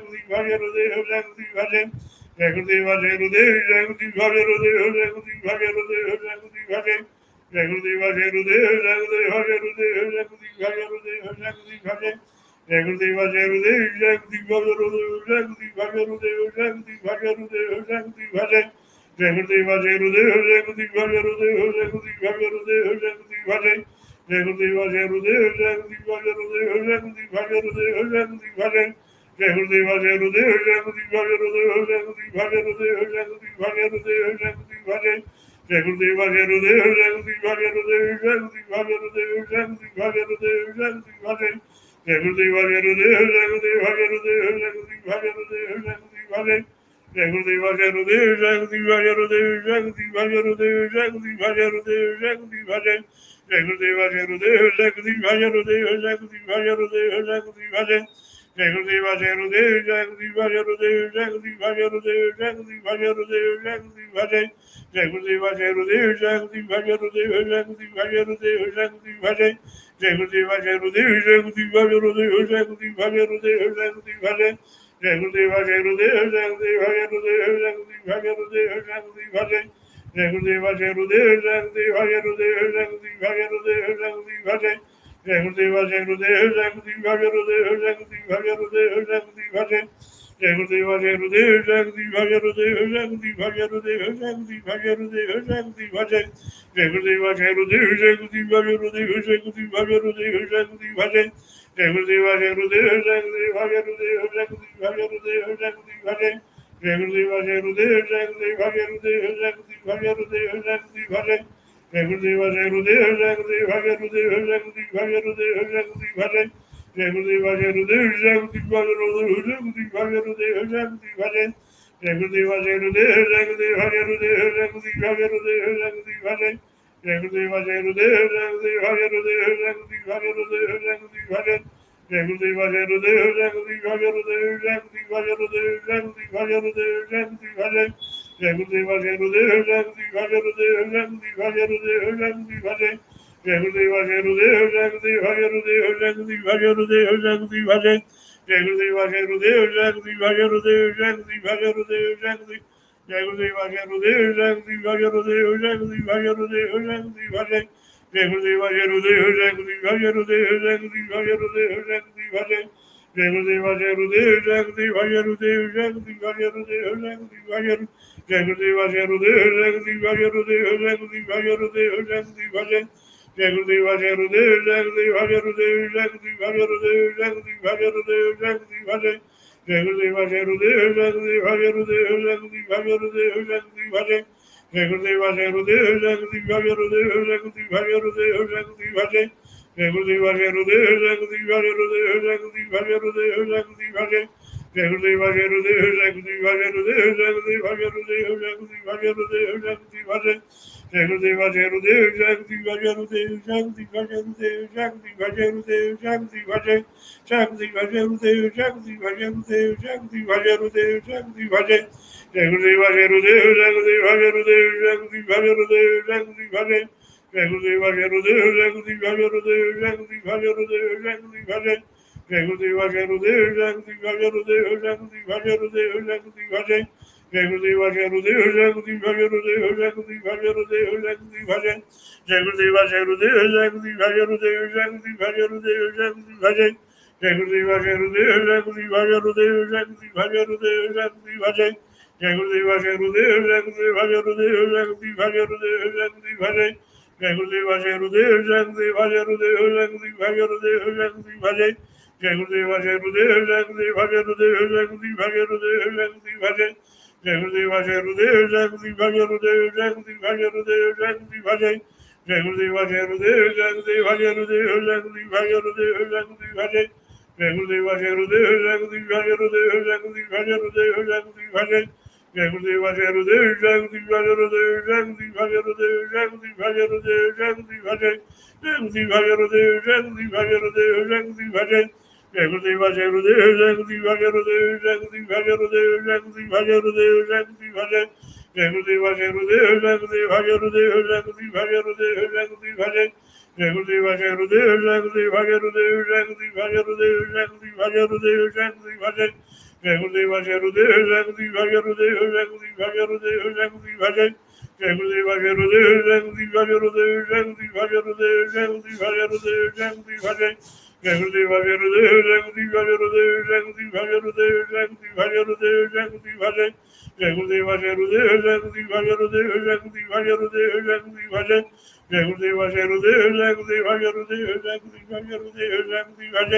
गुरुदेव भजे गुरुदेव जय गुरुदेव भजे जय गुरुदेव जय गुरुदेव जय गुरुदेव भजे गुरुदेव जय गुरुदेव भजे गुरुदेव जय गुरुदेव भजे जय गुरुदेव जय गुरुदेव जय गुरुदेव भजे गुरुदेव जय गुरुदेव भजे गुरुदेव जय गुरुदेव भजे जय गुरुदेव जय गुरुदेव जय गुरुदेव भजे गुरुदेव जय गुरुदेव भजे गुरुदेव जय गुरुदेव भजे गुरुदेव जय गुरुदेव भजे जय गुरुदेव जय गुरुदेव जय गुरुदेव भजे गुरुदेव जय गुरुदेव भजे गुरुदेव जय गुरुदेव भजे जय गुरुदेव जय गुरुदेव जय गुरुदेव भजे गुरुदेव जय गुरुदेव भजे गुरुदेव जय गुरुदेव भजे जय गुरुदेव जय गुरुदेव जय गुरुदेव भजे गुरुदेव जय गुरुदेव भजे गुरुदेव जय गुरुदेव भजे गुरुदेव जय गुरुदेव भजे जय गुरुदेव जय गुरुदेव जय गुरुदेव भजे गुरुदेव जय गुरुदेव भजे गुरुदेव जय गुरुदेव भजे गुरुदेव जय गुरुदेव भजे जय गुरुदेव जय गुरुदेव जय गुरुदेव भजे गुरुदेव जय गुरुदेव भजे गुरुदेव जय गुरुदेव भजे जय गुरुदेव जय गुरुदेव जय गुरुदेव भजे गुरुदेव जय गुरुदेव भजे गुरुदेव जय गुरुदेव भजे गुरुदेव जय गुरुदेव भजे जय गुरुदेव जय गुरुदेव जय गुरुदेव भजे गुरुदेव जय गुरुदेव भजे गुरुदेव जय गुरुदेव भजे जय गुरुदेव जय गुरुदेव जय गुरुदेव भजे गुरुदेव जय गुरुदेव भजे गुरुदेव जय गुरुदेव भजे गुरुदेव जय गुरुदेव भजे जय गुरुदेव जय गुरुदेव जय गुरुदेव भजे गुरुदेव जय गुरुदेव भजे गुरुदेव जय गुरुदेव भजे जय गुरुदेव जय गुरुदेव जय गुरुदेव भजे गुरुदेव जय गुरुदेव भजे गुरुदेव जय गुरुदेव भजे जय गुरुदेव जय गुरुदेव जय गुरुदेव भजे गुरुदेव जय गुरुदेव भजे गुरुदेव जय गुरुदेव भजे जय गुरुदेव जय गुरुदेव जय गुरुदेव भजे गुरुदेव जय गुरुदेव भजे गुरुदेव जय गुरुदेव भजे जय गुरुदेव जय गुरुदेव जय गुरुदेव भजे गुरुदेव जय गुरुदेव भजे गुरुदेव जय गुरुदेव भजे जय गुरुदेव जय गुरुदेव जय गुरुदेव भजे गुरुदेव जय गुरुदेव भजे गुरुदेव जय गुरुदेव भजे गुरुदेव जय गुरुदेव भजे जय गुरुदेव जय गुरुदेव जय गुरुदेव भजे गुरुदेव जय गुरुदेव भजे गुरुदेव जय गुरुदेव भजे जय गुरुदेव जय गुरुदेव जय गुरुदेव भजे गुरुदेव जय गुरुदेव भजे गुरुदेव जय गुरुदेव भजे जय गुरुदेव जय गुरुदेव जय गुरुदेव भजे गुरुदेव जय गुरुदेव भजे गुरुदेव जय गुरुदेव भजे जय गुरुदेव जय गुरुदेव जय गुरुदेव भजे गुरुदेव जय गुरुदेव भजे गुरुदेव जय गुरुदेव भजे जय गुरुदेव जय गुरुदेव जय गुरुदेव भजे गुरुदेव जय गुरुदेव भजे गुरुदेव जय गुरुदेव भजे जय गुरुदेव जय गुरुदेव जय गुरुदेव भजे गुरुदेव जय गुरुदेव भजे गुरुदेव जय गुरुदेव भजे जय गुरुदेव जय गुरुदेव जय गुरुदेव भजे गुरुदेव जय गुरुदेव भजे गुरुदेव जय गुरुदेव भजे जय गुरुदेव जय गुरुदेव जय गुरुदेव भजे गुरुदेव जय गुरुदेव भजे गुरुदेव जय गुरुदेव भजे गुरुदेव जय गुरुदेव भजे जय गुरुदेव जय गुरुदेव जय गुरुदेव भजे गुरुदेव जय गुरुदेव भजे गुरुदेव जय गुरुदेव भजे जय गुरुदेव जय गुरुदेव जय गुरुदेव भजे गुरुदेव जय गुरुदेव भजे गुरुदेव जय गुरुदेव भजे जय गुरुदेव जय गुरुदेव जय गुरुदेव भजे गुरुदेव जय गुरुदेव भजे गुरुदेव जय गुरुदेव जय गुरुदेव जय गुरुदेव जय गुरुदेव भजे गुरुदेव जय गुरुदेव भजे गुरुदेव जय गुरुदेव भजे जय गुरुदेव जय गुरुदेव जय गुरुदेव भजे गुरुदेव जय गुरुदेव भजे गुरुदेव जय गुरुदेव भजे जय गुरुदेव जय गुरुदेव जय गुरुदेव भजे गुरुदेव जय गुरुदेव भजे गुरुदेव जय गुरुदेव भजे जय गुरुदेव जय गुरुदेव जय गुरुदेव भजे गुरुदेव जय गुरुदेव भजे गुरुदेव जय गुरुदेव भजे जय गुरुदेव जय गुरुदेव जय गुरुदेव भजे गुरुदेव जय गुरुदेव भजे गुरुदेव जय गुरुदेव भजे गुरुदेव जय गुरुदेव भजे जय गुरुदेव जय गुरुदेव जय गुरुदेव भजे गुरुदेव जय गुरुदेव भजे गुरुदेव जय गुरुदेव भजे जय गुरुदेव जय गुरुदेव जय गुरुदेव भजे गुरुदेव जय गुरुदेव भजे गुरुदेव जय गुरुदेव भजे जय गुरुदेव जय गुरुदेव जय गुरुदेव भजे गुरुदेव जय गुरुदेव भजे गुरुदेव जय गुरुदेव भजे जय गुरुदेव जय गुरुदेव जय गुरुदेव भजे गुरुदेव जय गुरुदेव भजे गुरुदेव जय गुरुदेव भजे गुरुदेव जय गुरुदेव भजे जय गुरुदेव जय गुरुदेव जय गुरुदेव भजे गुरुदेव जय गुरुदेव भजे गुरुदेव जय गुरुदेव भजे गुरुदेव जय गुरुदेव भजे जय गुरुदेव भजे गुरुदेव जय गुरुदेव भजे गुरुदेव जय गुरुदेव भजे गुरुदेव जय गुरुदेव भजे जय गुरुदेव जय गुरुदेव जय गुरुदेव भजे गुरुदेव जय गुरुदेव भजे गुरुदेव जय गुरुदेव भजे जय गुरुदेव जय गुरुदेव जय गुरुदेव भजे गुरुदेव जय गुरुदेव भजे गुरुदेव जय गुरुदेव भजे जय गुरुदेव जय गुरुदेव जय गुरुदेव भजे गुरुदेव जय गुरुदेव भजे गुरुदेव जय गुरुदेव भजे जय गुरुदेव जय गुरुदेव जय गुरुदेव भजे गुरुदेव जय गुरुदेव भजे गुरुदेव जय गुरुदेव भजे जय गुरुदेव जय गुरुदेव जय गुरुदेव भजे गुरुदेव जय गुरुदेव भजे गुरुदेव जय गुरुदेव भजे जय गुरुदेव जय गुरुदेव जय गुरुदेव भजे गुरुदेव जय गुरुदेव भजे गुरुदेव जय गुरुदेव भजे जय गुरुदेव जय गुरुदेव जय गुरुदेव भजे गुरुदेव जय गुरुदेव भजे गुरुदेव जय गुरुदेव भजे जय गुरुदेव जय गुरुदेव जय गुरुदेव भजे गुरुदेव जय गुरुदेव भजे गुरुदेव जय गुरुदेव भजे जय गुरुदेव जय गुरुदेव जय गुरुदेव भजे गुरुदेव जय गुरुदेव भजे गुरुदेव जय गुरुदेव भजे जय गुरुदेव जय गुरुदेव जय गुरुदेव भजे गुरुदेव जय गुरुदेव भजे गुरुदेव जय गुरुदेव भजे जय गुरुदेव जय गुरुदेव जय गुरुदेव भजे गुरुदेव जय गुरुदेव भजे गुरुदेव जय गुरुदेव भजे जय गुरुदेव जय गुरुदेव जय गुरुदेव भजे गुरुदेव जय गुरुदेव भजे गुरुदेव जय गुरुदेव भजे जय गुरुदेव जय गुरुदेव जय गुरुदेव भजे गुरुदेव जय गुरुदेव भजे गुरुदेव जय गुरुदेव भजे गुरुदेव जय गुरुदेव भजे जय गुरुदेव भजे गुरुदेव जय गुरुदेव भजे गुरुदेव जय गुरुदेव भजे जय गुरुदेव जय गुरुदेव जय गुरुदेव भजे गुरुदेव जय गुरुदेव भजे गुरुदेव जय गुरुदेव भजे गुरुदेव जय गुरुदेव भजे जय गुरुदेव जय गुरुदेव जय गुरुदेव भजे गुरुदेव जय गुरुदेव भजे गुरुदेव जय गुरुदेव भजे जय गुरुदेव जय गुरुदेव जय गुरुदेव भजे गुरुदेव जय गुरुदेव भजे गुरुदेव जय गुरुदेव भजे गुरुदेव जय गुरुदेव भजे जय गुरुदेव जय गुरुदेव जय गुरुदेव जय गुरुदेव जय गुरुदेव जय गुरुदेव जय गुरुदेव जय जय गुरुदेव जय गुरुदेव जय गुरुदेव जय गुरुदेव जय गुरुदेव जय गुरुदेव जय गुरुदेव जय गुरुदेव जय गुरुदेव जय जय गुरुदेव जय गुरुदेव जय गुरुदेव जय गुरुदेव जय गुरुदेव जय गुरुदेव जय गुरुदेव जय गुरुदेव जय जय गुरुदेव जय गुरुदेव जय गुरुदेव जय गुरुदेव जय गुरुदेव जय गुरुदेव जय गुरुदेव जय जय गुरुदेव जय गुरुदेव जय गुरुदेव जय गुरुदेव जय गुरुदेव जय गुरुदेव जय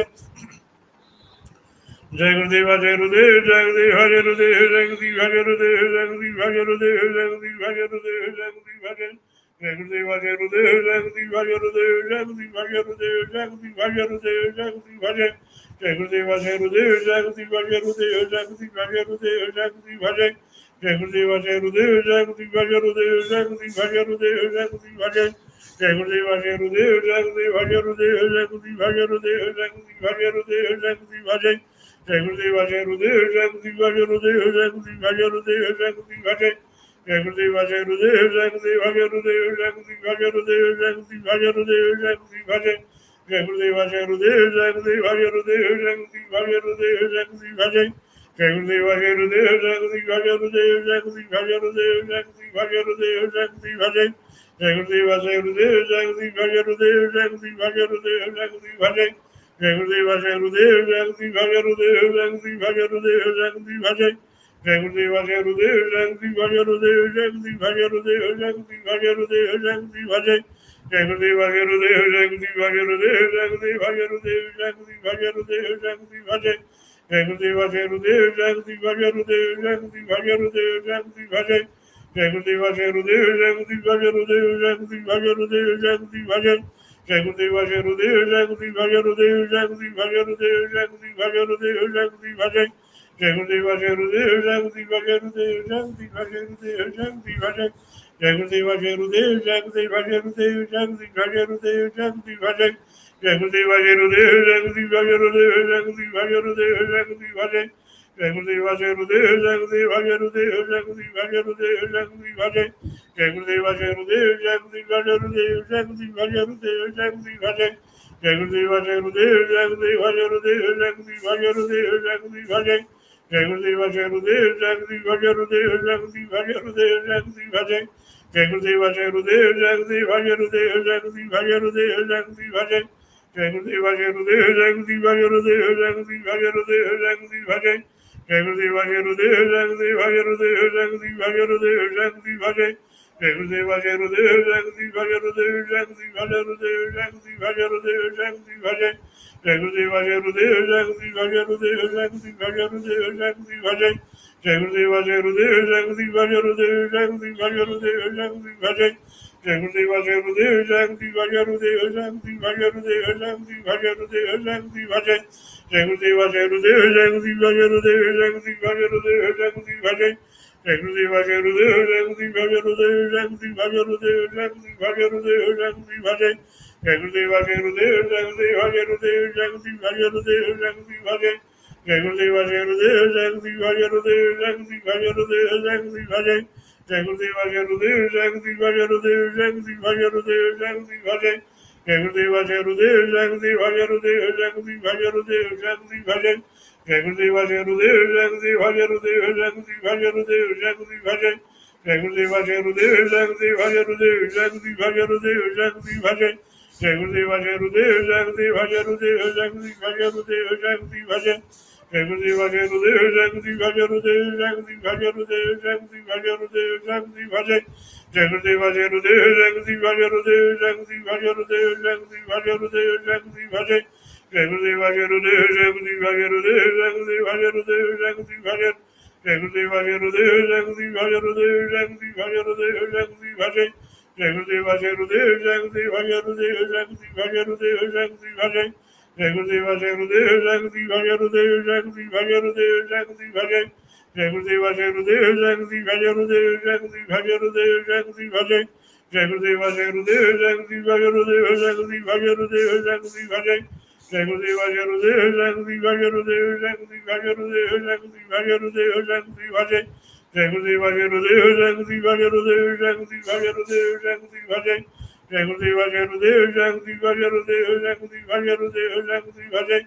जय गुरुदेव जय गुरुदेव जय गुरुदेव जय गुरुदेव जय गुरुदेव जय गुरुदेव जय गुरुदेव जय गुरुदेव जय गुरुदेव जय गुरुदेव जय गुरुदेव जय जय गुरुदेव जय गुरुदेव जय गुरुदेव जय गुरुदेव जय गुरुदेव जय गुरुदेव जय गुरुदेव जय गुरुदेव जय गुरुदेव जय जय गुरुदेव जय गुरुदेव जय गुरुदेव जय गुरुदेव जय गुरुदेव जय गुरुदेव जय गुरुदेव जय जय गुरुदेव जय गुरुदेव जय गुरुदेव जय गुरुदेव जय गुरुदेव जय गुरुदेव जय गुरुदेव जय जय गुरुदेव जय गुरुदेव जय गुरुदेव जय गुरुदेव जय गुरुदेव जय गुरुदेव जय गुरुदेव जय गुरुदेव जय गुरुदेव जय जय गुरुदेव जय गुरुदेव जय गुरुदेव जय गुरुदेव जय गुरुदेव जय गुरुदेव जय गुरुदेव जय जय गुरुदेव जय गुरुदेव जय गुरुदेव जय गुरुदेव जय गुरुदेव जय गुरुदेव जय गुरुदेव जय गुरुदेव जय गुरुदेव जय जय गुरुदेव जय गुरुदेव जय गुरुदेव जय गुरुदेव जय गुरुदेव जय गुरुदेव जय गुरुदेव जय जय गुरुदेव जय गुरुदेव जय गुरुदेव जय गुरुदेव जय गुरुदेव जय गुरुदेव जय गुरुदेव जय गुरुदेव जय जय गुरुदेव जय गुरुदेव जय गुरुदेव जय गुरुदेव जय गुरुदेव जय गुरुदेव जय गुरुदेव जय जय गुरुदेव जय गुरुदेव जय गुरुदेव जय गुरुदेव जय गुरुदेव जय गुरुदेव जय गुरुदेव जय जय गुरुदेव जय गुरुदेव जय गुरुदेव जय गुरुदेव जय गुरुदेव जय गुरुदेव जय गुरुदेव जय गुरुदेव जय गुरुदेव जय जय गुरुदेव जय गुरुदेव जय गुरुदेव जय गुरुदेव जय गुरुदेव जय गुरुदेव जय गुरुदेव जय गुरुदेव जय गुरुदेव जय जय गुरुदेव जय गुरुदेव जय गुरुदेव जय गुरुदेव जय गुरुदेव जय गुरुदेव जय गुरुदेव जय जय गुरुदेव जय गुरुदेव जय गुरुदेव जय गुरुदेव जय गुरुदेव जय गुरुदेव जय गुरुदेव जय जय गुरुदेव जय गुरुदेव जय गुरुदेव जय गुरुदेव जय गुरुदेव जय गुरुदेव जय गुरुदेव जय गुरुदेव जय गुरुदेव जय जय गुरुदेव जय गुरुदेव जय गुरुदेव जय गुरुदेव जय गुरुदेव जय गुरुदेव जय गुरुदेव जय जय गुरुदेव जय गुरुदेव जय गुरुदेव जय गुरुदेव जय गुरुदेव जय गुरुदेव जय गुरुदेव जय जय गुरुदेव जय गुरुदेव जय गुरुदेव जय गुरुदेव जय गुरुदेव जय गुरुदेव जय गुरुदेव जय जय गुरुदेव जय गुरुदेव जय गुरुदेव जय गुरुदेव जय गुरुदेव जय गुरुदेव जय गुरुदेव जय जय गुरुदेव जय गुरुदेव जय गुरुदेव जय गुरुदेव जय गुरुदेव जय गुरुदेव जय गुरुदेव जय जय गुरुदेव जय गुरुदेव जय गुरुदेव जय गुरुदेव जय गुरुदेव जय गुरुदेव जय गुरुदेव जय जय गुरुदेव जय गुरुदेव जय गुरुदेव जय गुरुदेव जय गुरुदेव जय गुरुदेव जय गुरुदेव जय जय गुरुदेव जय गुरुदेव जय गुरुदेव जय गुरुदेव जय गुरुदेव जय गुरुदेव जय गुरुदेव जय जय गुरुदेव जय गुरुदेव जय गुरुदेव जय गुरुदेव जय गुरुदेव जय गुरुदेव जय गुरुदेव जय जय गुरुदेव जय गुरुदेव जय गुरुदेव जय गुरुदेव जय गुरुदेव जय गुरुदेव जय गुरुदेव जय जय गुरुदेव जय गुरुदेव जय गुरुदेव जय गुरुदेव जय गुरुदेव जय गुरुदेव जय गुरुदेव जय गुरुदेव जय जय गुरुदेव जय गुरुदेव जय गुरुदेव जय गुरुदेव जय गुरुदेव जय गुरुदेव जय गुरुदेव जय जय गुरुदेव जय गुरुदेव जय गुरुदेव जय गुरुदेव जय गुरुदेव जय गुरुदेव जय गुरुदेव जय जय गुरुदेव जय गुरुदेव जय गुरुदेव जय गुरुदेव जय गुरुदेव जय गुरुदेव जय गुरुदेव जय गुरुदेव जय गुरुदेव जय जय गुरुदेव जय गुरुदेव जय गुरुदेव जय गुरुदेव जय गुरुदेव जय गुरुदेव जय गुरुदेव जय जय गुरुदेव जय गुरुदेव जय गुरुदेव जय गुरुदेव जय गुरुदेव जय गुरुदेव जय गुरुदेव जय गुरुदेव जय जय गुरुदेव जय गुरुदेव जय गुरुदेव जय गुरुदेव जय गुरुदेव जय गुरुदेव जय गुरुदेव जय जय गुरुदेव जय गुरुदेव जय गुरुदेव जय गुरुदेव जय गुरुदेव जय गुरुदेव जय गुरुदेव जय जय गुरुदेव जय गुरुदेव जय गुरुदेव जय गुरुदेव जय गुरुदेव जय गुरुदेव जय गुरुदेव जय जय गुरुदेव जय गुरुदेव जय गुरुदेव जय गुरुदेव जय गुरुदेव जय गुरुदेव जय गुरुदेव जय जय गुरुदेव जय गुरुदेव जय गुरुदेव जय गुरुदेव जय गुरुदेव जय गुरुदेव जय गुरुदेव जय जय गुरुदेव जय गुरुदेव जय गुरुदेव जय गुरुदेव जय गुरुदेव जय गुरुदेव जय गुरुदेव जय जय गुरुदेव जय गुरुदेव जय गुरुदेव जय गुरुदेव जय गुरुदेव जय गुरुदेव जय गुरुदेव जय जय गुरुदेव जय गुरुदेव जय गुरुदेव जय गुरुदेव जय गुरुदेव जय गुरुदेव जय गुरुदेव जय गुरुदेव जय गुरुदेव जय जय गुरुदेव जय गुरुदेव जय गुरुदेव जय गुरुदेव जय गुरुदेव जय गुरुदेव जय गुरुदेव जय गुरुदेव जय गुरुदेव जय जय गुरुदेव जय गुरुदेव जय गुरुदेव जय गुरुदेव जय गुरुदेव जय गुरुदेव जय गुरुदेव जय जय गुरुदेव जय गुरुदेव जय गुरुदेव जय गुरुदेव जय गुरुदेव जय गुरुदेव जय गुरुदेव जय जय गुरुदेव जय गुरुदेव जय गुरुदेव जय गुरुदेव जय गुरुदेव जय गुरुदेव जय गुरुदेव जय जय गुरुदेव जय गुरुदेव जय गुरुदेव जय गुरुदेव जय गुरुदेव जय गुरुदेव जय गुरुदेव जय जय गुरुदेव जय गुरुदेव जय गुरुदेव जय गुरुदेव जय गुरुदेव जय गुरुदेव जय गुरुदेव जय जय गुरुदेव जय गुरुदेव जय गुरुदेव जय गुरुदेव जय गुरुदेव जय गुरुदेव जय गुरुदेव जय जय गुरुदेव जय गुरुदेव जय गुरुदेव जय गुरुदेव जय गुरुदेव जय गुरुदेव जय गुरुदेव जय गुरुदेव जय गुरुदेव जय जय गुरुदेव जय गुरुदेव जय गुरुदेव जय गुरुदेव जय गुरुदेव जय गुरुदेव जय गुरुदेव जय जय गुरुदेव जय गुरुदेव जय गुरुदेव जय गुरुदेव जय गुरुदेव जय गुरुदेव जय गुरुदेव जय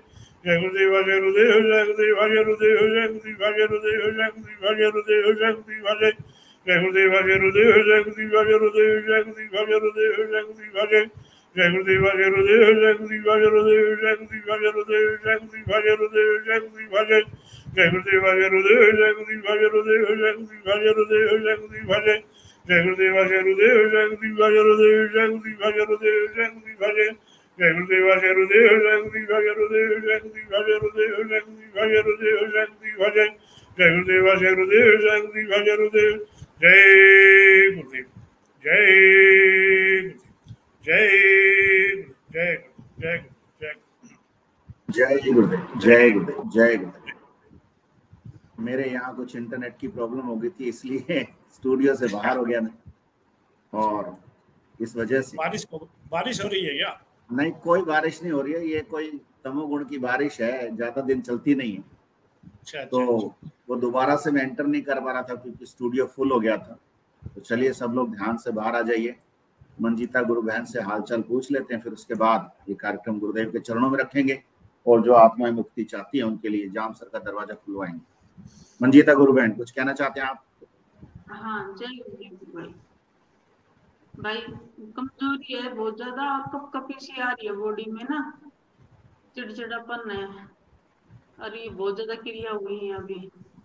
जय गुरुदेव जय गुरुदेव जय गुरुदेव जय गुरुदेव जय गुरुदेव जय गुरुदेव जय गुरुदेव जय गुरुदेव जय गुरुदेव जय गुरुदेव जय गुरुदेव जय गुरुदेव जय गुरुदेव जय गुरुदेव जय गुरुदेव जय गुरुदेव जय जय गुरुदेव जय गुरुदेव जय गुरुदेव जय गुरुदेव जय गुरुदेव जय गुरुदेव जय गुरुदेव जय गुरुदेव जय गुरुदेव जय जय गुरुदेव जय गुरुदेव जय गुरुदेव जय गुरुदेव जय गुरुदेव जय गुरुदेव जय गुरुदेव जय जय गुरुदेव जय गुरुदेव जय गुरुदेव जय गुरुदेव जय गुरुदेव जय गुरुदेव जय गुरुदेव जय जय गुरुदेव जय गुरुदेव जय गुरुदेव जय गुरुदेव जय गुरुदेव जय गुरुदेव जय गुरुदेव जय गुरुदेव जय जय गुरुदेव जय गुरुदेव जय गुरुदेव जय गुरुदेव जय गुरुदेव जय जय जय जय जय गुरुदेव जय गुरुदेव जय गुरुदेव। मेरे यहाँ कुछ इंटरनेट की प्रॉब्लम हो गई थी, इसलिए स्टूडियो से बाहर हो गया मैं, और इस वजह से बारिश हो रही है क्या? नहीं, कोई बारिश नहीं हो रही है, ये कोई तमोगुण की बारिश है, ज्यादा दिन चलती नहीं है। अच्छा, तो वो दोबारा से मैं एंटर नहीं कर पा रहा था क्योंकि स्टूडियो फुल हो गया था। तो चलिए सब लोग ध्यान से बाहर आ जाइए, मंजीता गुरु बहन से हालचाल पूछ लेते हैं, फिर उसके बाद ये कार्यक्रम गुरुदेव के चरणों में रखेंगे और जो आत्माएं मुक्ति चाहती हैं उनके लिए जाम सर का दरवाजा खुलवाएंगे। मंजीता गुरु बहन कुछ कहना चाहते हैं आप? हाँ, जय गुरुदेव भाई। कमजोरी है बहुत ज्यादा, कपकपी सी आ रही है बॉडी में ना, चिड़चिड़ापन है, और ये बहुत ज्यादा क्रिया हुई है अभी।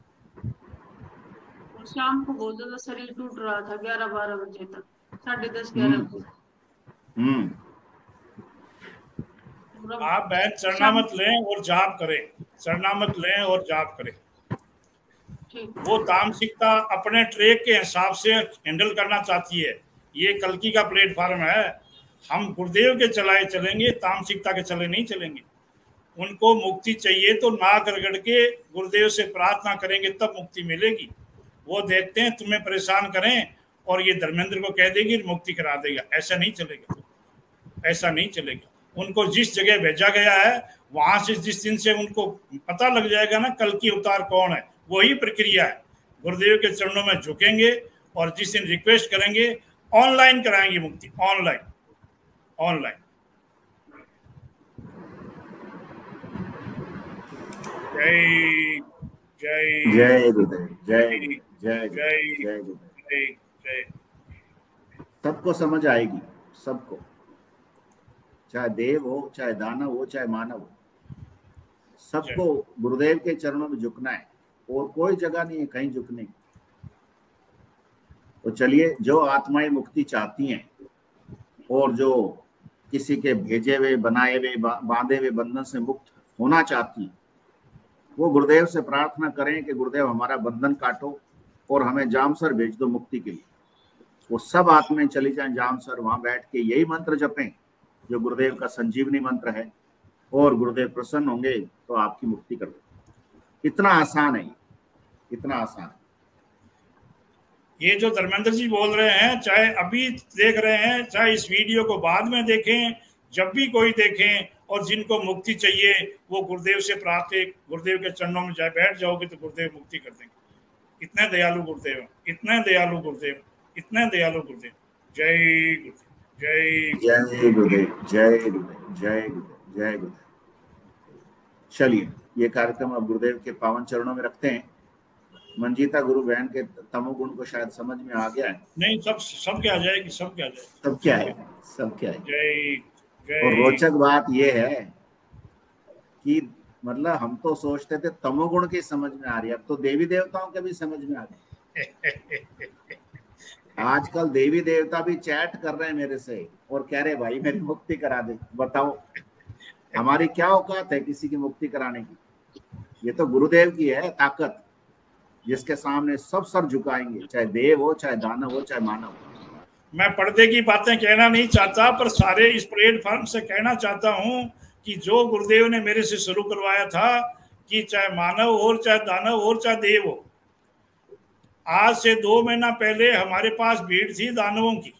और शाम को बहुत ज्यादा शरीर टूट रहा था 11-12 बजे तक, 10:30-11 बजे। आप बहन चरणामत लें और जाप करें, चरणामत लें और जाप करें। वो तामसिकता अपने ट्रैक के हिसाब से हैंडल करना चाहती है। ये कल्कि का प्लेटफॉर्म है, हम गुरुदेव के चलाए चलेंगे, तामसिकता के चले नहीं चलेंगे। उनको मुक्ति चाहिए तो नाक रगड़ के गुरुदेव से प्रार्थना करेंगे तब मुक्ति मिलेगी। वो देखते हैं तुम्हें परेशान करें और ये धर्मेंद्र को कह देगी मुक्ति करा देगा, ऐसा नहीं चलेगा, ऐसा नहीं चलेगा। उनको जिस जगह भेजा गया है वहां से जिस दिन से उनको पता लग जाएगा ना कल की अवतार कौन है, वही प्रक्रिया है। गुरुदेव के चरणों में झुकेंगे और जिस दिन रिक्वेस्ट करेंगे ऑनलाइन कराएंगे मुक्ति, ऑनलाइन ऑनलाइन। जय जय जय गुरुदेव जय जय जय जय गुरुदेव। जय। सबको समझ आएगी, सबको, चाहे देव हो, चाहे दानव हो, चाहे मानव हो, सबको गुरुदेव के चरणों में झुकना है और कोई जगह नहीं है कहीं झुकने की। तो चलिए, जो आत्माएं मुक्ति चाहती हैं और जो किसी के भेजे हुए, बनाए हुए, बांधे हुए बंधन से मुक्त होना चाहती हैं, वो गुरुदेव से प्रार्थना करें कि गुरुदेव हमारा बंधन काटो और हमें जामसर भेज दो मुक्ति के लिए। वो सब आत्माएं चली जाएं जामसर, वहां बैठ के यही मंत्र जपें जो गुरुदेव का संजीवनी मंत्र है, और गुरुदेव प्रसन्न होंगे तो आपकी मुक्ति कर दो। इतना आसान है, इतना आसान है। ये जो धर्मेंद्र जी बोल रहे हैं, चाहे अभी देख रहे हैं, चाहे इस वीडियो को बाद में देखें, जब भी कोई देखें, और जिनको मुक्ति चाहिए वो गुरुदेव से प्रार्थना, गुरुदेव के चरणों में जाए बैठ जाओगे तो गुरुदेव मुक्ति कर देंगे। इतने दयालु गुरुदेव, इतने दयालु गुरुदेव, इतने दयालु गुरुदेव। जय गुरुदेव जय जय गुरुदेव जय गुरुदेव जय गुरुदेव जय गुरुदेव। चलिए, ये कार्यक्रम अब गुरुदेव के पावन चरणों में रखते हैं। मंजीता गुरु बहन के तमोगुण को शायद समझ में आ गया है। नहीं, सब क्या आ जाएगी, सब क्या आ जाएगी, सब क्या है, सब क्या है। जय जय। और रोचक बात ये है कि मतलब हम तो सोचते थे तमोगुण की समझ में आ रही है, अब तो देवी देवताओं के भी समझ में आ गए। आजकल देवी देवता भी चैट कर रहे हैं मेरे से और कह रहे भाई मेरी मुक्ति करा दे। बताओ हमारी क्या औकात है किसी की मुक्ति कराने की? ये तो गुरुदेव की है ताकत, जिसके सामने सब सर झुकाएंगे, चाहे देव हो, चाहे दानव हो, चाहे मानव हो। मैं पर्दे की बातें कहना नहीं चाहता, पर सारे इस प्लेटफॉर्म से कहना चाहता हूं कि जो गुरुदेव ने मेरे से शुरू करवाया था कि चाहे मानव हो, चाहे दानव हो, चाहे देव हो, आज से 2 महीना पहले हमारे पास भीड़ थी दानवों की।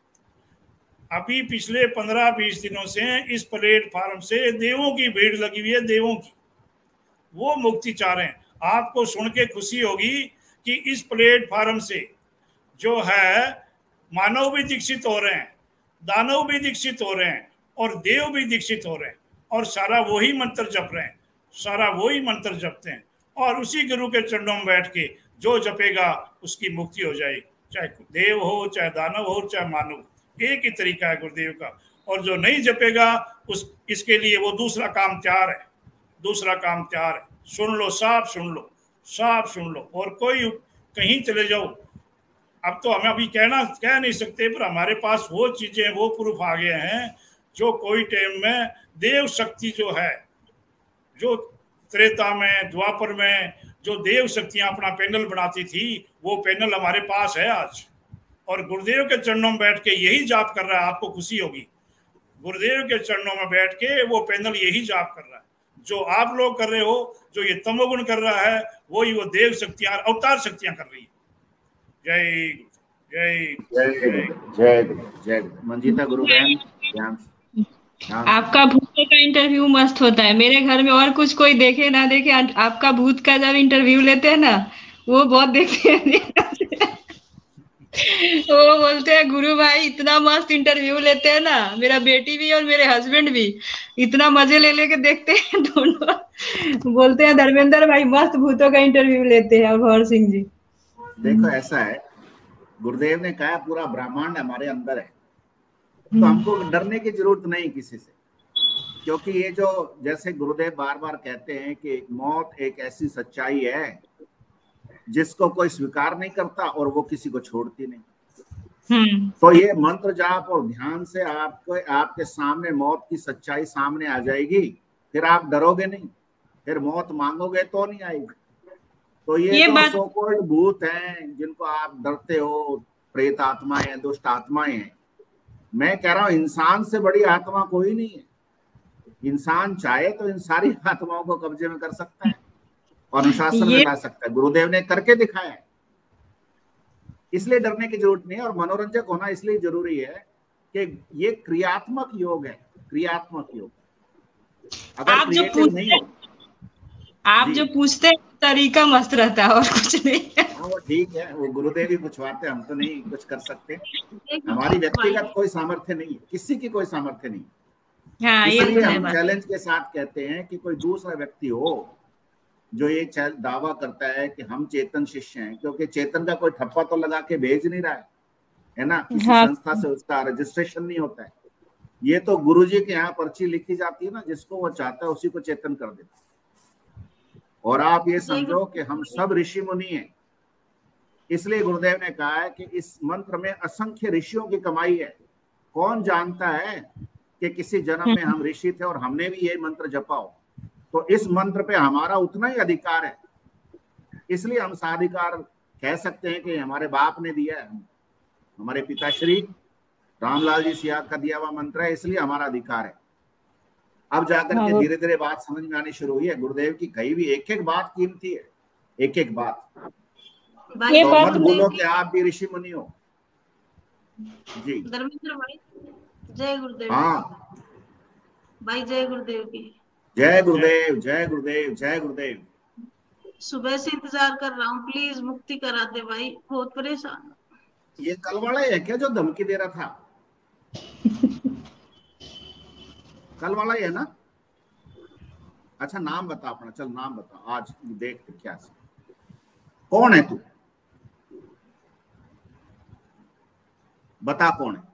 अभी पिछले 15-20 दिनों से इस प्लेटफॉर्म से देवों की भीड़ लगी हुई है, देवों की। वो मुक्ति चाह रहे हैं। आपको सुन के खुशी होगी कि इस प्लेटफॉर्म से जो है मानव भी दीक्षित हो रहे हैं, दानव भी दीक्षित हो रहे हैं और देव भी दीक्षित हो रहे हैं, और सारा वही मंत्र जप रहे हैं। सारा वही मंत्र जपते हैं, और उसी गुरु के चरणों में बैठ के जो जपेगा उसकी मुक्ति हो जाएगी, चाहे देव हो, चाहे दानव हो, चाहे मानव, एक ही तरीका है गुरुदेव का। और जो नहीं जपेगा उस इसके लिए वो दूसरा काम तैयार है, दूसरा काम तैयार है। सुन लो, साफ सुन लो, साफ सुन लो। और कोई कहीं चले जाओ, अब तो हमें अभी कह नहीं सकते, पर हमारे पास वो चीजें, वो प्रूफ आ गए हैं जो कोई टाइम में देव शक्ति जो है, जो त्रेता में, द्वापर में जो देव शक्तियां अपना पैनल बनाती थी, वो पैनल हमारे पास है आज। और गुरुदेव के चरणों में बैठ के यही जाप कर रहा है, आपको खुशी होगी। गुरुदेव के चरणों में बैठ के वो पैनल यही जाप कर रहा है जो आप लोग कर रहे हो। जो ये तमोगुण कर रहा है वही वो देव शक्तियां, अवतार शक्तियां कर रही है। जय जय जय जय जय। मंजीता गुरु बहन, आपका भूत का इंटरव्यू मस्त होता है। मेरे घर में और कुछ कोई देखे ना देखे, आपका भूत का जब इंटरव्यू लेते हैं ना, वो बहुत देखते हैं। वो बोलते हैं गुरु भाई इतना मस्त इंटरव्यू लेते हैं ना, मेरा बेटी भी और मेरे हस्बैंड भी इतना मजे ले लेके देखते हैं दोनों। बोलते हैं धर्मेंद्र भाई मस्त भूतों का इंटरव्यू लेते हैं। और सिंह जी देखो ऐसा है, गुरुदेव ने कहा पूरा ब्रह्मांड हमारे अंदर है, तो हमको डरने की जरूरत नहीं किसी से। क्योंकि ये जो जैसे गुरुदेव बार बार कहते हैं कि मौत एक ऐसी सच्चाई है जिसको कोई स्वीकार नहीं करता और वो किसी को छोड़ती नहीं। तो ये मंत्र जाप और ध्यान से आपको, आपके सामने मौत की सच्चाई सामने आ जाएगी, फिर आप डरोगे नहीं, फिर मौत मांगोगे तो नहीं आएगी। तो ये जो सो कॉल्ड भूत हैं जिनको आप डरते हो, प्रेत आत्माएं, दुष्ट आत्माएं हैं, मैं कह रहा हूं इंसान से बड़ी आत्मा कोई नहीं है। इंसान चाहे तो इन सारी आत्माओं को कब्जे में कर सकता है और अनुशासन में ला सकता है। गुरुदेव ने करके दिखाया है, इसलिए डरने की जरूरत नहीं है। और मनोरंजक होना इसलिए जरूरी है कि ये क्रियात्मक योग है, क्रियात्मक योग। अगर क्रिएटिव नहीं हो, आप जो पूछते हैं तरीका मस्त रहता है और कुछ नहीं है। वो ठीक है, वो गुरुदेव ही पूछवाते, हम तो नहीं कुछ कर सकते। हमारी व्यक्तिगत कोई सामर्थ्य नहीं है, किसी की कोई सामर्थ्य नहीं। इसलिए हम चैलेंज के साथ कहते हैं कि कोई दूसरा व्यक्ति हो जो ये दावा करता है कि हम चेतन शिष्य हैं, क्योंकि चेतन का कोई ठप्पा तो लगा के भेज नहीं रहा है ना, किसी संस्था से उसका रजिस्ट्रेशन नहीं होता है। ये तो गुरुजी के यहाँ पर्ची लिखी जाती है ना, जिसको वो चाहता है उसी को चेतन कर देता है। और आप ये समझो कि हम सब ऋषि मुनि हैं, इसलिए गुरुदेव ने कहा है कि इस मंत्र में असंख्य ऋषियों की कमाई है। कौन जानता है कि किसी जन्म में हम ऋषि थे और हमने भी ये मंत्र जपा हो। तो इस मंत्र पे हमारा उतना ही अधिकार है, इसलिए हम साधिकार कह सकते हैं कि हमारे बाप ने दिया है, हमारे पिताश्री रामलाल जी सियाद का दिया हुआ मंत्र है, इसलिए हमारा अधिकार है। अब जाकर के धीरे धीरे बात समझ में आनी शुरू हुई है। गुरुदेव की कही भी एक एक बात कीमती है, एक एक बात। तो मत बोलो कि आप भी ऋषि मुनि हो। जी धर्मेंद्र भाई जय गुरुदेव। हाँ भाई जय गुरुदेव की जय गुरुदेव, जय गुरुदेव, जय गुरुदेव। सुबह से इंतजार कर रहा हूँ, प्लीज मुक्ति करा दे भाई, बहुत परेशान। ये कल वाला है क्या जो धमकी दे रहा था? कल वाला ही है ना? अच्छा नाम बता अपना, चल नाम बता, आज देखते क्या से। कौन है तू? बता कौन है?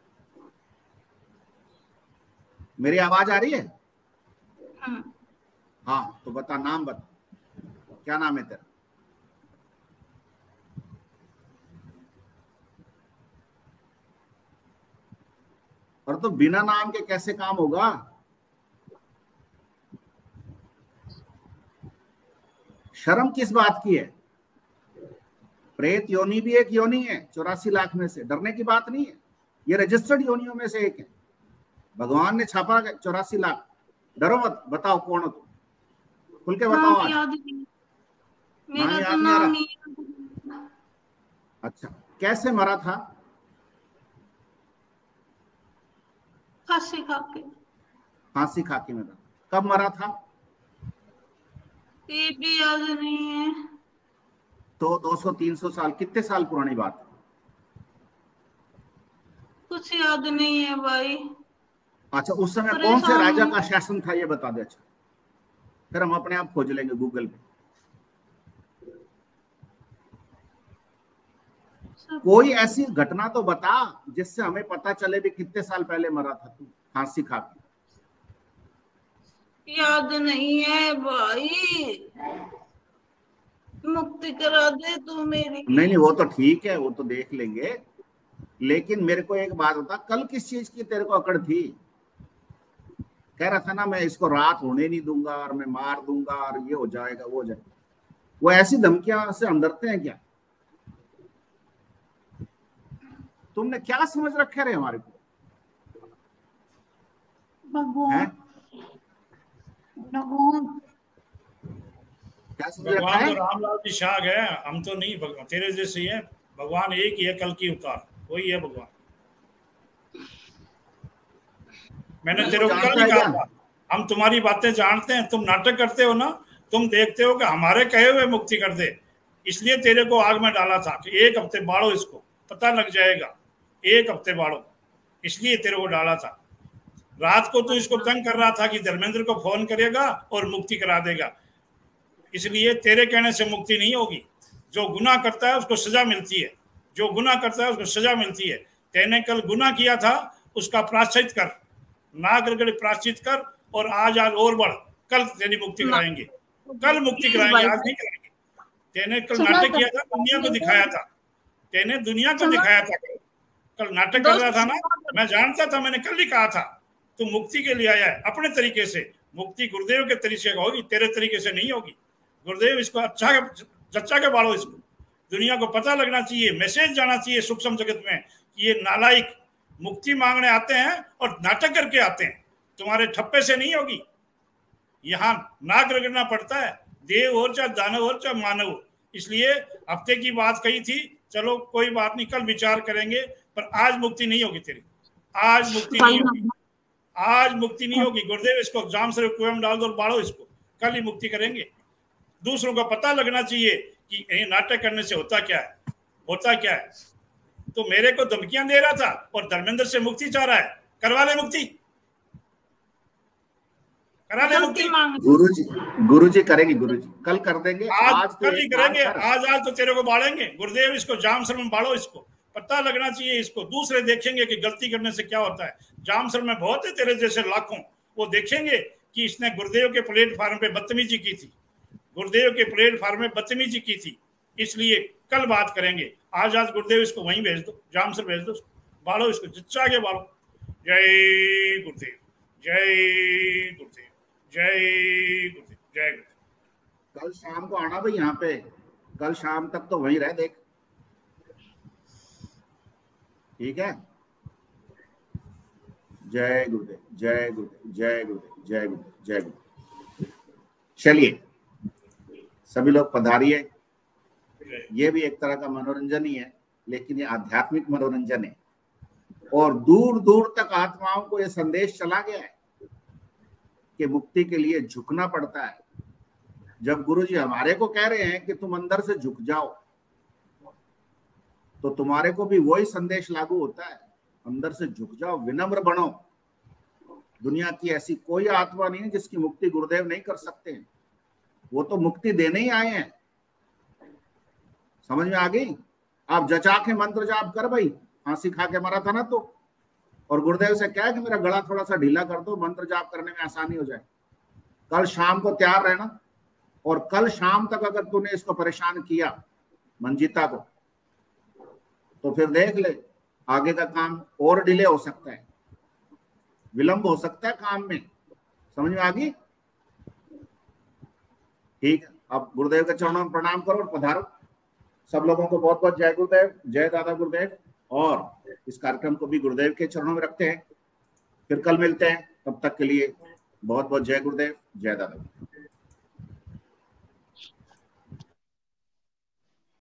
मेरी आवाज आ रही है? हाँ तो बता, नाम बता, क्या नाम है तेरा? और तो बिना नाम के कैसे काम होगा? शर्म किस बात की है? प्रेत योनि भी एक योनि है 84 लाख में से, डरने की बात नहीं है। ये रजिस्टर्ड योनियों में से एक है, भगवान ने छापा 84 लाख। डरो मत, बताओ कौन हो तुम, खुल के बताओ। आज मेरा तो नाम नहीं। अच्छा कैसे मरा था? फांसी खा के। फांसी खा के मरा। कब मरा था? ये भी याद नहीं है। तो 200-300 साल, कितने साल पुरानी बात? कुछ याद नहीं है भाई। अच्छा उस समय कौन से राजा का शासन था ये बता दे। अच्छा फिर हम अपने आप खोज लेंगे गूगल पे। कोई ऐसी घटना तो बता जिससे हमें पता चले भी कितने साल पहले मरा था तू फांसी खा के। याद नहीं है भाई, मुक्ति करा दे तू मेरी। नहीं वो तो ठीक है, वो तो देख लेंगे, लेकिन मेरे को एक बात बता, कल किस चीज की तेरे को अकड़ थी? कह रहा था ना मैं इसको रात होने नहीं दूंगा और मैं मार दूंगा और ये हो जाएगा वो हो जाएगा। वो ऐसी धमकियां से हम डरते हैं क्या? तुमने क्या समझ रखे रे हमारे को? भगवान क्या समझ रखा भगवान है? तो रामलाल जी शाह है, हम तो नहीं। भगवान तेरे जैसे ही है, भगवान एक ही है, कल की उतार वही है भगवान। मैंने तेरे को कल ही कहा था, हम तुम्हारी बातें जानते हैं, तुम नाटक करते हो ना, तुम देखते हो कि हमारे कहे हुए मुक्ति कर दे, इसलिए तेरे को आग में डाला था कि 1 हफ्ते बाढ़ो, इसको पता लग जाएगा, 1 हफ्ते बाढ़ो, इसलिए तेरे को डाला था। रात को तो इसको तंग कर रहा था कि धर्मेंद्र को फोन करेगा और मुक्ति करा देगा, इसलिए तेरे कहने से मुक्ति नहीं होगी। जो गुनाह करता है उसको सजा मिलती है, जो गुनाह करता है उसको सजा मिलती है। तेने कल गुनाह किया था, उसका प्रायश्चित कर, नाग रगड़ प्रायश्चित कर, और आज और बढ़, कल तेरी मुक्ति कराएंगे, कल मुक्ति कराएंगे, आज नहीं कराएंगे। तेने कल नाटक किया था, दुनिया को दिखाया था, तेने दुनिया को दिखाया था, कल नाटक कर रहा था ना, मैं जानता था, मैंने कल ही कहा था तू मुक्ति के लिए आया है अपने तरीके से। मुक्ति गुरुदेव के तरीके से होगी, तेरे तरीके से नहीं होगी। गुरुदेव इसको अच्छा के बाड़ो, इसको दुनिया को पता लगना चाहिए, मैसेज जाना चाहिए सूक्ष्म जगत में कि ये नालायक मुक्ति मांगने आते हैं और नाटक करके आते हैं, तुम्हारे ठप्पे से नहीं होगी। यहाँ नाक रगड़ना पड़ता है, देव हो चाहे दानव हो चाहे मानव हो। इसलिए हफ्ते की बात कही थी, चलो कोई बात नहीं, कल विचार करेंगे, पर आज मुक्ति नहीं होगी तेरी, आज मुक्ति नहीं होगी, आज मुक्ति नहीं होगी। गुरुदेव इसको जाम से कुएं में डाल दो और बाढ़ो इसको, कल ही मुक्ति करेंगे। दूसरों को पता लगना चाहिए कि ये नाटक करने से होता क्या है, होता क्या है। तो मेरे को धमकियां दे रहा था और धर्मेंद्र से मुक्ति चाह रहा है, करवा ले मुक्ति, करा ले मुक्ति। गुरुजी करेंगे, गुरुजी कल कर देंगे, आज कल ही करेंगे, आज तो तेरे को बाढ़ेंगे। गुरुदेव इसको जामसर में बाढ़ो, इसको पता लगना चाहिए, इसको दूसरे देखेंगे कि गलती करने से क्या होता है। जामसर में बहुत है तेरे जैसे लाखों, वो देखेंगे कि इसने गुरुदेव के प्लेटफार्म पे बदतमीजी की थी, गुरुदेव के प्लेटफार्म में बदतमीजी की थी, इसलिए कल बात करेंगे। आज गुरुदेव इसको वहीं भेज दो, जामसर भेज दो, बाढ़ो इसको, जिच्चा के बाढ़ो। जय गुरुदेव, जय गुरुदेव, जय गुरुदेव, जय गुरुदेव। कल शाम को आना भाई यहाँ पे, कल शाम तक तो वहीं रह देख, ठीक है? जय गुरुदेव, जय गुरुदेव, जय गुरुदेव, जय गुरुदेव, जय गुरुदेव। चलिए सभी लोग पधारिए। ये भी एक तरह का मनोरंजन ही है, लेकिन ये आध्यात्मिक मनोरंजन है, और दूर दूर तक आत्माओं को ये संदेश चला गया है कि मुक्ति के लिए झुकना पड़ता है। जब गुरुजी हमारे को कह रहे हैं कि तुम अंदर से झुक जाओ, तो तुम्हारे को भी वही संदेश लागू होता है, अंदर से झुक जाओ, विनम्र बनो। दुनिया की ऐसी कोई आत्मा नहीं है जिसकी मुक्ति गुरुदेव नहीं कर सकते हैं, वो तो मुक्ति देने ही आए हैं। समझ में आ गई? आप जचा के मंत्र जाप कर भाई, फांसी खा के मरा था ना तो, और गुरुदेव से क्या है कि मेरा गला थोड़ा सा ढीला कर दो, मंत्र जाप करने में आसानी हो जाए। कल शाम को तैयार रहना, और कल शाम तक अगर तूने इसको परेशान किया मंजिता को, तो फिर देख ले आगे का काम और डिले हो सकता है, विलंब हो सकता है काम में। समझ में आ गई? ठीक है, अब गुरुदेव के चरणों में प्रणाम करो और पधारो। सब लोगों को बहुत बहुत जय गुरुदेव, जय दादा गुरुदेव। और इस कार्यक्रम को भी गुरुदेव के चरणों में रखते हैं, फिर कल मिलते हैं, तब तक के लिए बहुत बहुत जय गुरुदेव, जय दादा।